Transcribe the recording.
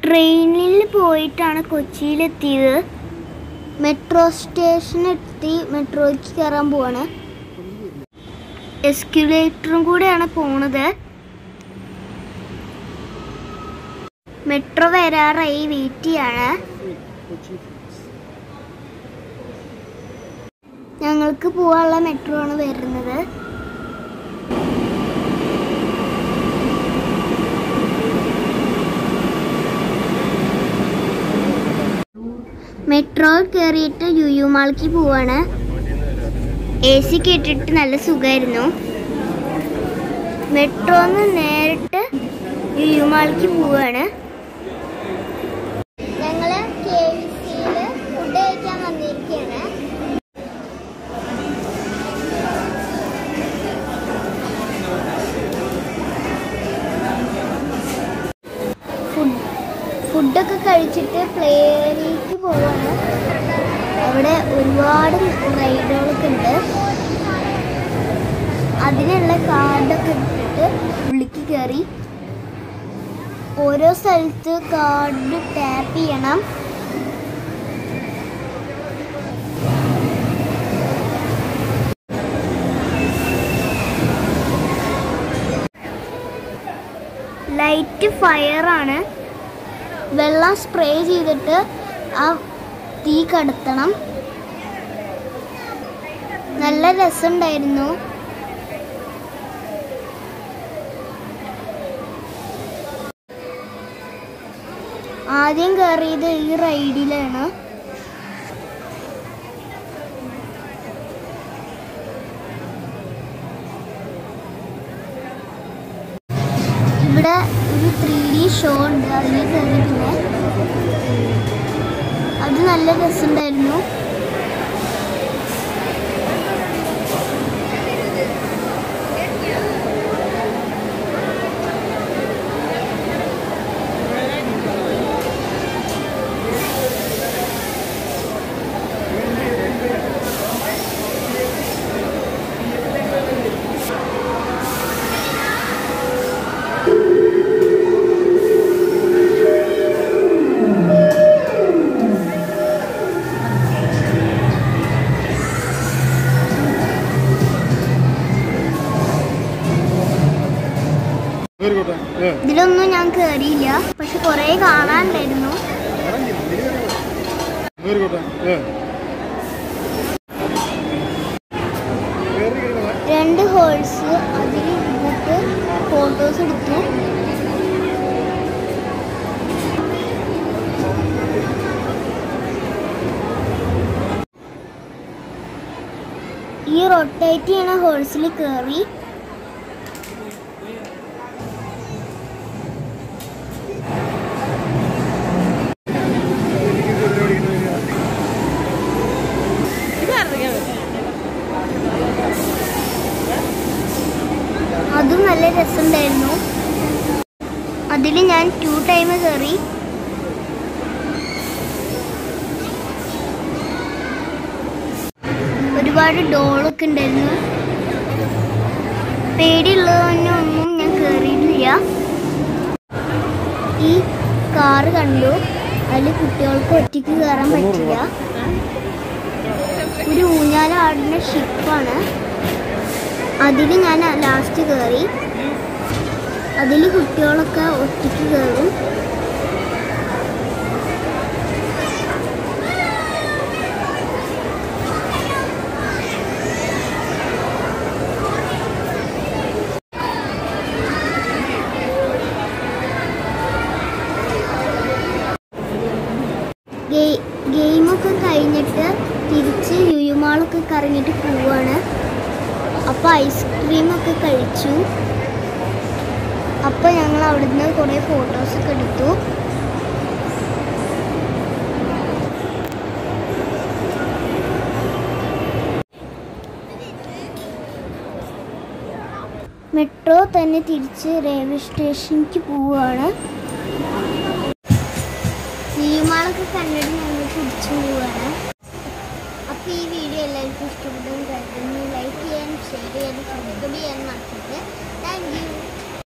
ട്രെയിനിൽ പോയിട്ടാണ് കൊച്ചിയിലെത്തിയത്. മെട്രോ സ്റ്റേഷനെത്തി മെട്രോയ്ക്ക് കയറാൻ പോവാണ്. എസ്കലേറ്ററും കൂടെയാണ് പോണത്. മെട്രോ വരാറായി, വെയിറ്റ് ചെയ്യാണ്. ഞങ്ങൾക്ക് പോവാനുള്ള മെട്രോ ആണ് വരുന്നത്. മെട്രോ കയറിയിട്ട് ലുലു മാളിലേക്ക് പോവാണ്. AC കേട്ടിട്ട് നല്ല സുഖമായിരുന്നു. മെട്രോന്ന് നേരിട്ട് ലുലു മാളിലേക്ക് പോവാണ്. ഞങ്ങൾ KFCയിൽ ഫുഡ് കഴിക്കാൻ വന്നിരിക്കുകയാണ്. ഫുഡൊക്കെ കഴിച്ചിട്ട് പ്ലേയിലേക്ക് പോവാണ്. അവിടെ ഒരുപാട് റൈഡുകളൊക്കെ ഉണ്ട്. അതിനുള്ള കാർഡൊക്കെ ഇട്ടിട്ട് ഉള്ളിലേക്ക് കയറി. ഓരോ സ്ഥലത്ത് കാർഡ് ടാപ്പ് ചെയ്യണം. ലൈറ്റ് ഫയറാണ്. വെള്ളം സ്പ്രേ ചെയ്തിട്ട് ആ തീ കടത്തണം. നല്ല രസമുണ്ടായിരുന്നു. ആദ്യം കയറിയത് ഈ റൈഡിലാണ്. ഇവിടെ ഒരു 3D ഷോ ഉണ്ട്. അതിൽ കയറിയിട്ടില്ലേ, അത് നല്ല രസമുണ്ടായിരുന്നു. ഇതിലൊന്നും ഞാൻ കയറിയില്ല, പക്ഷെ കുറെ കാണാനുണ്ടായിരുന്നു. രണ്ട് ഹോൾസ്, അതിൽ ഇരുന്നിട്ട് ഫോട്ടോസ് എടുത്തു. ഈ റൊട്ടേറ്റ് ചെയ്യണ ഹോൾസിൽ കയറി. അതും നല്ല രസമുണ്ടായിരുന്നു. അതിൽ ഞാൻ 2 ടൈം കയറി. ഒരുപാട് ഡോളൊക്കെ ഉണ്ടായിരുന്നു. പേടിയുള്ളതൊന്നും ഞാൻ കയറിയിട്ടില്ല. ഈ കാറ് കണ്ടു. അതിൽ കുട്ടികൾക്ക് ഒറ്റയ്ക്ക് കയറാൻ പറ്റില്ല. ഒരു ഊഞ്ഞാലാടുന്ന ഷിപ്പാണ്. അതിൽ ഞാൻ ലാസ്റ്റ് കയറി. അതിൽ കുട്ടികളൊക്കെ ഒറ്റയ്ക്ക് കയറും. ഗെയിമൊക്കെ കഴിഞ്ഞിട്ട് തിരിച്ച് ലുലു മാളൊക്കെ കറങ്ങിയിട്ട് പോവാണ്. അപ്പോൾ ഐസ്ക്രീമൊക്കെ കഴിച്ചു. അപ്പോൾ ഞങ്ങൾ അവിടുന്ന് കുറേ ഫോട്ടോസൊക്കെ എടുത്തു. മെട്രോ തന്നെ തിരിച്ച് റെയിൽവേ സ്റ്റേഷനിലേക്ക് പോവുകയാണ്. ലുലു മാളൊക്കെ കണ്ടിട്ട് ഞങ്ങൾ തിരിച്ചു പോവുകയാണ്. അപ്പോൾ ഈ വീഡിയോ എല്ലാവർക്കും ഇഷ്ടപ്പെട്ടെന്ന് കരുതുന്നു. ലൈക്ക് ചെയ്യാനും ഷെയർ ചെയ്യാനും സബ്സ്ക്രൈബ് ചെയ്യാനും മറക്കരുത്. Thank U.